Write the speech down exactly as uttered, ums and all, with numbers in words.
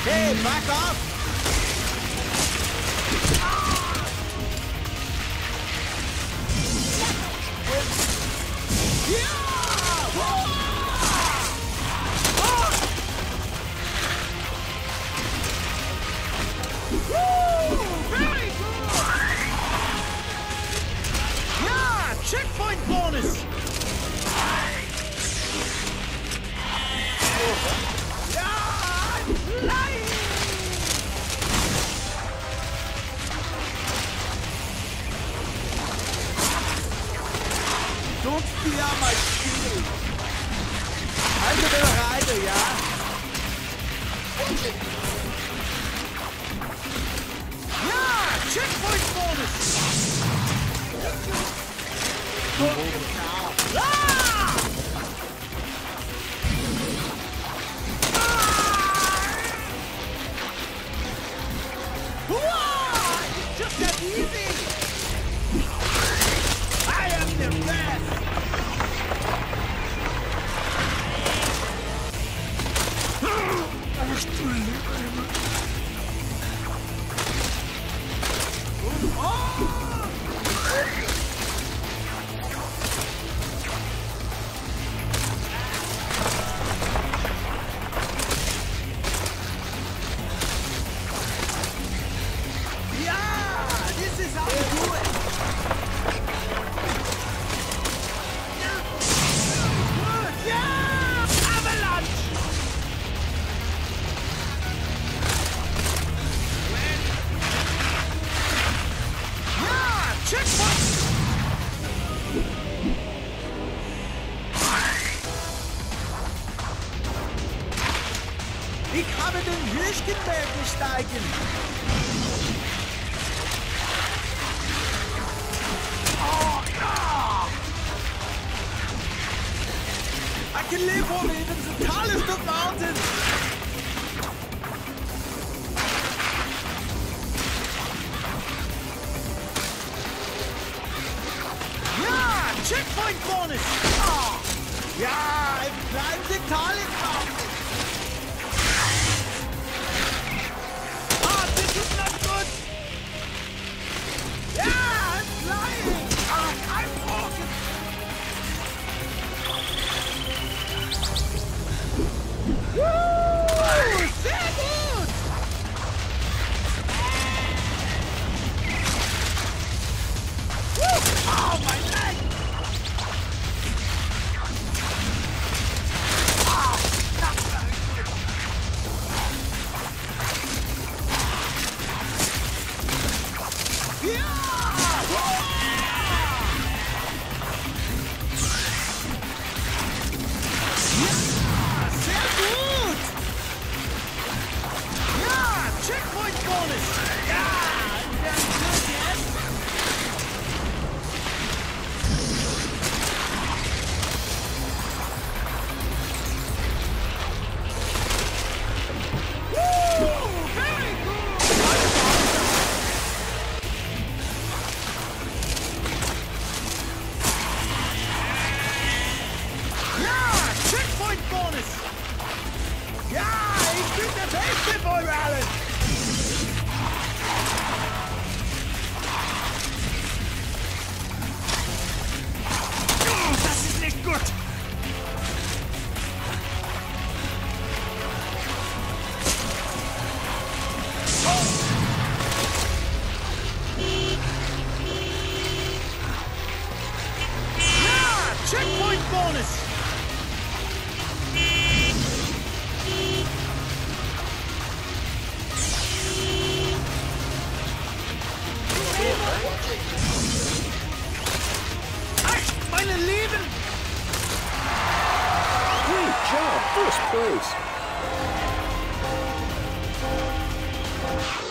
Hey, back off! Checkpoint bonus! Yeah, lying! Don't fear my shield! Also bereit, ja? Yeah, checkpoint bonus! Ah! Ah! It's just that easy! I am the best! Ich habe den Hirschenberg besteigen. Oh, no! I can live on even the tallest of mountains. Yeah, checkpoint bonus! Oh. Ja, I've climbed the tallest mountain. Checkpoint bonus! Ach, meine Lieben! Great job, first place.